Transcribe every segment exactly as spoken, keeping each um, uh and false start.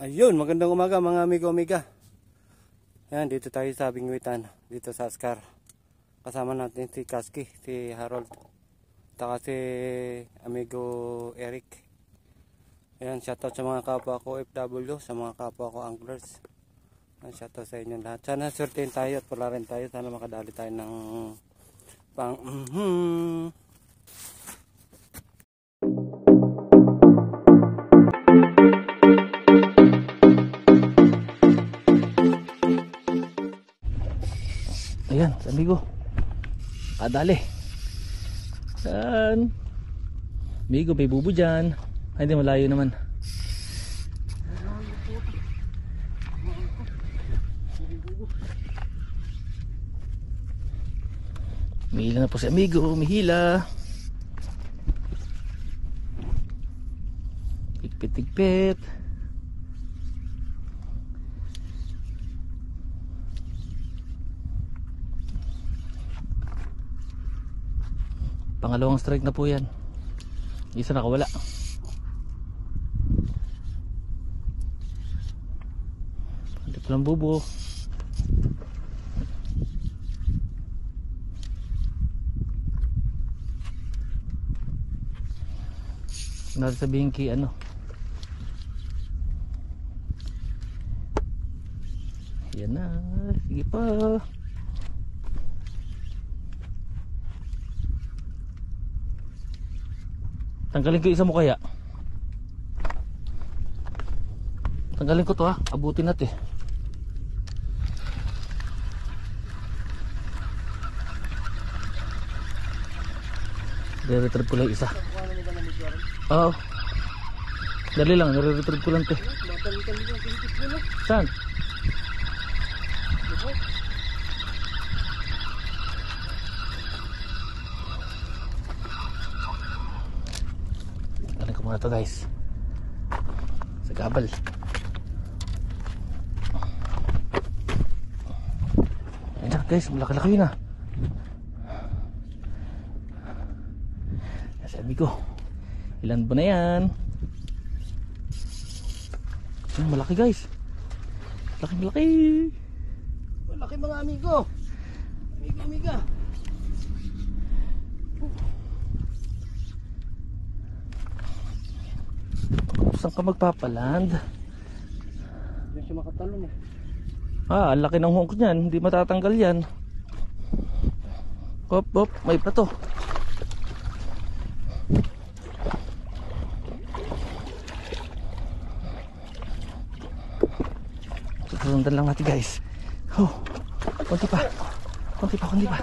Ayun, magandang umaga mga amigo amiga. Ayan, dito tayo sa Bingwitan, dito sa Askar. Kasama natin si Kasky, si Harold, taka si amigo Eric. Ayan, shoutout sa mga kapwa ko F W, sa mga kapwa ko anglers. Ayan, shoutout sa inyo lahat. Sana swertein tayo at pala rin tayo. Sana makadali tayo ng pang mm-hmm. Ayan, amigo. Kadali. Yan. Amigo, may bubo dyan. Ay, hindi, malayo naman. Umihila na po si amigo. Umihila. Tigpit-tigpit. Pangalawang strike na po yan. Isa nakawala. Hindi po lang bubo. Nasa sabihin kay ano. Yan na. Sige pa. Tanggalin ko isa mo kaya. Tanggalin ko to ha. Abutin natin. Nire-retrieve ko lang isa. Oo. Dali lang. Nire-retrieve ko lang te. Saan? Muna to guys sa gabal. Ayan na guys, malaki-laki yun ah. Sabi ko ilan ba na yan? Ayan, malaki guys, malaki malaki malaki mga amigo amigo amiga. Saan ka magpapaland? Hindi siya makatalon eh. Ah, ang laki ng hunk niyan. Hindi matatanggal yan. Hop, hop, may plato. Susundan lang natin guys. Oh, konti pa. Konti pa, konti pa.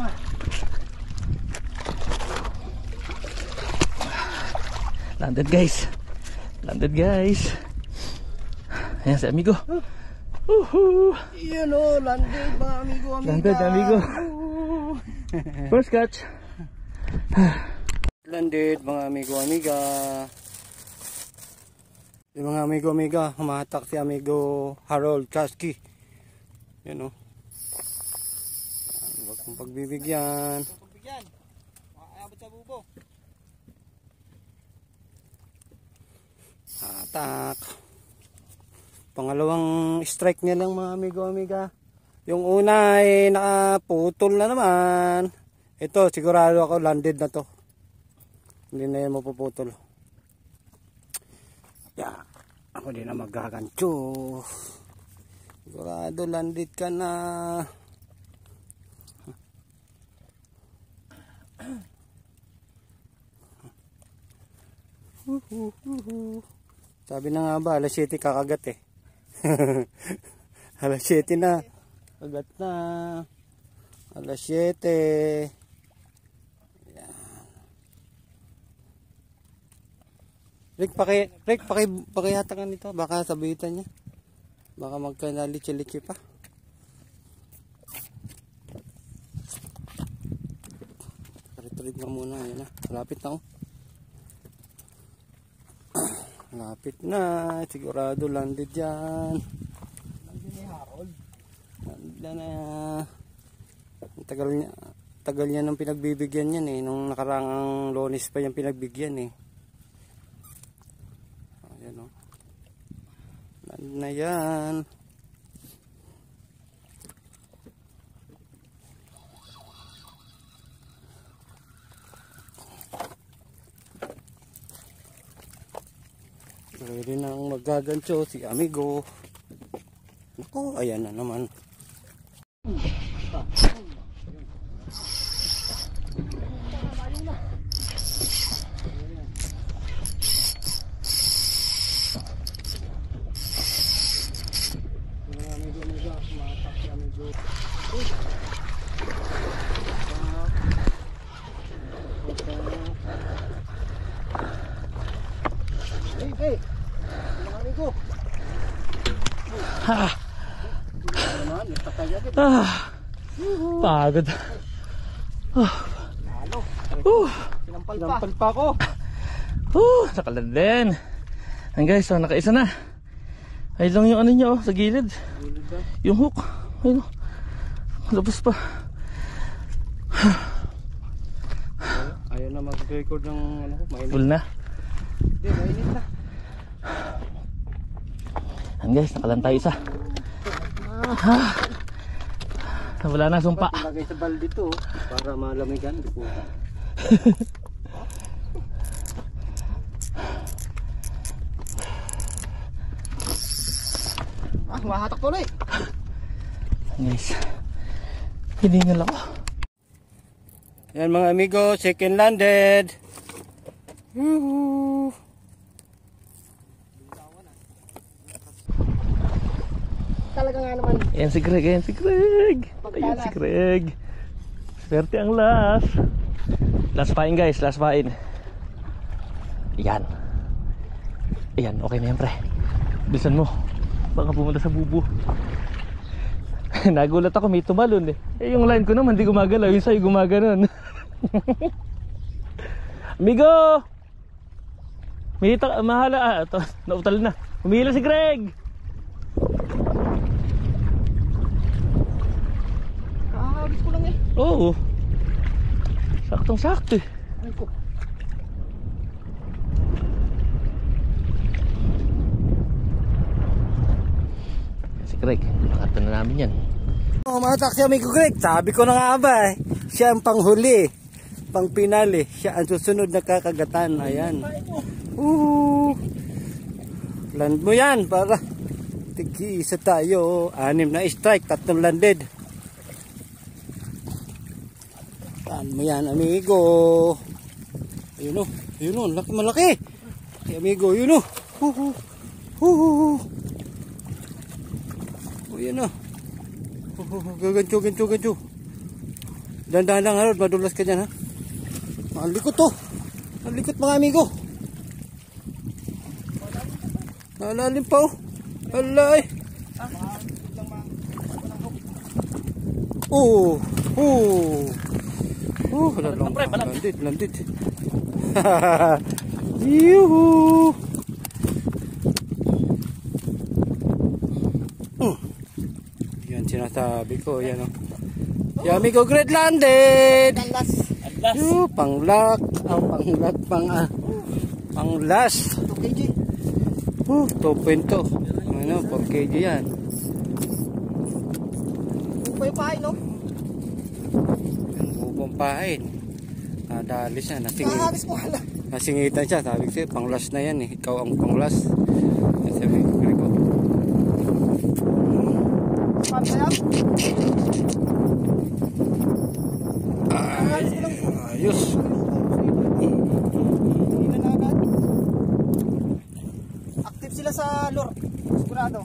Landed guys. Landed guys. Ayan si amigo. Uhu. Yan o, landed mga amigo amiga. Landed amigo. First catch. Landed mga amigo amiga. Yung mga amigo amiga, humahatak si amigo Harold Kasky. Yan o. Huwag kong pagbibigyan. Huwag kong pagbibigyan. Makakayabot sa bubo. Atak. Pangalawang strike niya lang mga amigo amiga. Yung una ay nakaputol na naman. Ito sigurado ako landed na to. Hindi na yan mapuputol. Yeah. Ako din na maggagancho. Sigurado landed ka na. Huhuhuhu. Sabi na nga ba, alas siyete kakagat eh. Alas siyete na. Kagat na. Alas siyete. Yan. Rick, paki, Rick, paki, pakihatakan nito. Baka sabitan niya. Baka magkanalitsi-litsi pa. Retrieve na muna. Yan na. Malapit na ako. Lapit na, sigurado landed yan. Landed ni Harold. Landed na. Tagal niya, tagal niya nung pinagbibigyan yan eh. Nung nakarang Lunes pa yung pinagbigyan eh. Ayan o. na yan. Pwede nang magagancho si amigo. Ako, ayan na naman. Hey, hey, mga amigo. Ah. Ah. Pagod. Oh. Uh. Sinampal pa ako. Uh, nakalan din. Ayan guys, so nakaisa na. Ayun lang yung ano niya oh, sa gilid. Yung hook. Ayun oh. Labas pa. Ayaw na mag-record ng ano ko, mainit. Full na. Hindi, mainit na. Ayan guys, nakalan tayo isa. Ah. Wala na sumpa. Lagay sa balde to para malamigan. Ah, mahatak tuloy. Guys, hiningal ako. Yan mga amigo, second landed. Woohoo! Talaga nga naman. Ayan si Greg, ayan si Greg. Ayan si Greg. Swerte ang last. Last pain guys, last pain. Ayan. Ayan, okay na yan pre. Bilisan mo. Baka pumunta sa bubo. Nagulat ako, may tumalon eh. Eh yung line ko naman, di gumagalaw. Yung sa'yo gumaganon. Amigo! May ita, mahala. Ah, ito, nautal na. Humila si Greg! Kakakabis ko lang eh. Oo. Saktong sakto eh. Ay ko. Si Greg, makata na namin yan. Oh, matak si amigo Greg. Sabi ko na nga ba eh. Siya ang panghuli. Pang pinali. Siya ang susunod na kakagatan. Ayan. Uh. Land mo yan para tig-isa tayo. Anim na strike. Tatlong landed. Land mo yan amigo. Ayun o. Ayun o. Laki malaki. Si amigo. Ayun o. Uh -huh. Uh -huh. Ayun o. Gagancho, gancho, gancho. Dandahan lang Harold, madulas ka dyan ha. Malikot to. Malikot mga amigo. Nalalim pa oh. Alay. Oh. Oh. Oh, lalong. Landit, landit. Yuhu. Sinasabi ko, yan o. Si amigo Greg landed. Atlas. Yung panglak. Oh, panglak, pang, ah, panglas. two K G. Uh, two point two. Ano, four K G yan. Upay pahay, no? Yung bubong pahin. Nadali siya. Nasingit, Kahalis mo hala. nasingitan siya. Sabi ko siya, panglas na yan eh. Ikaw ang panglas. Kasi amigo Greg ko. Ayos. Active sila sa lure. Sigurado.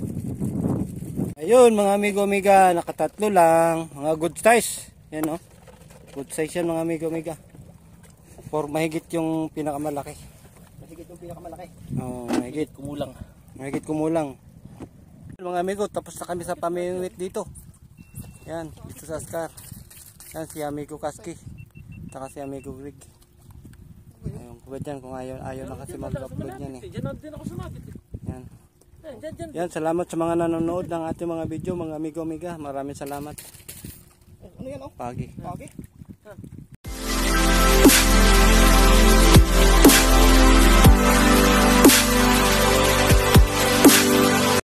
Ayun mga amigo amiga, nakatatlo lang. Mga good size. Yan o. Oh. Good size yan mga amigo amiga. For mahigit yung pinakamalaki. Mahigit yung pinakamalaki. Oo, oh, mahigit. Kumulang. Mahigit kumulang. Mga amigo, tapos na kami sa pamimit dito. Yan, dito sa Scar. Yan, si amigo Kaski. Saka si amigo Greg. Ayun, kubad yan kung ayaw, ayaw na kasi mag-upload yan eh. Yan. Yan, salamat sa mga nanonood ng ating mga video, mga amigo amiga. Maraming salamat. Ano yan oh? Pagi. Pagi.